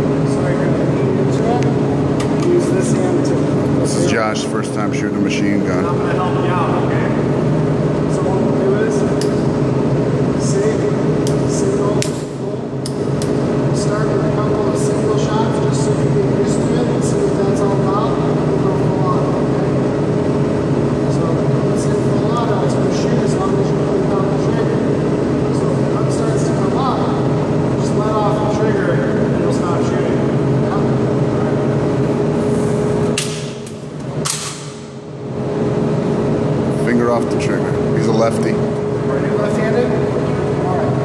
This is Josh's first time shooting a machine gun. I'm going to help you out, okay? So what we'll do is, single, full. We'll start with a couple of single shots just so you get used to it and see what that's all about. We'll go full auto, okay? So let's hit full auto. It's going to shoot as long as you click on the trigger. So if the gun starts to come up, just let off the trigger and it'll stop shooting. Finger off the trigger. He's a lefty. Are you left-handed? All right.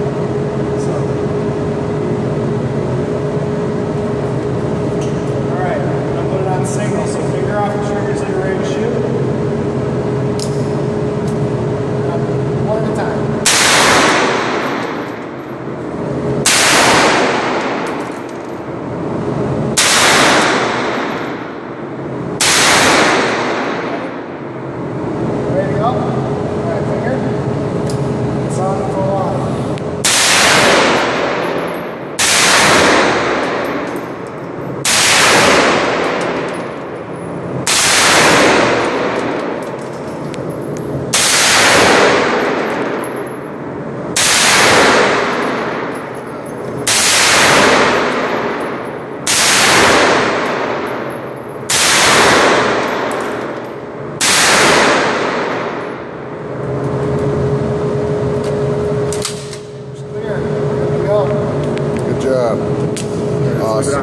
All right. I'm going to put it on single, so finger off the trigger so you're ready to shoot. One at a time. Ready to go? All right, finger. It's on full on. Good job. Awesome.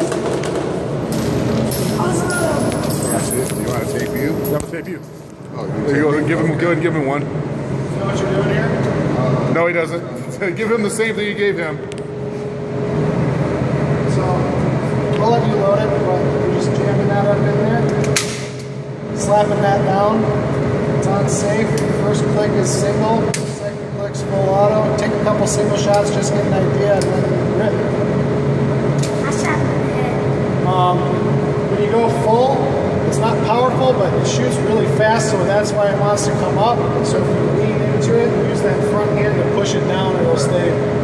That's it. You want to tape you? I'm gonna tape you. Oh, Go ahead and give him one. You know what you're doing here? No, he doesn't. Give him the same thing you gave him. So, we'll let you load it, but you're just jamming that up in there. Slapping that down. It's on safe. The first click is single. The second click's full auto. Take a couple single shots, just get an idea and then rip. I shot the head. When you go full, it's not powerful, but it shoots really fast, so that's why it wants to come up. So if you lean into it, use that front hand to push it down, it'll stay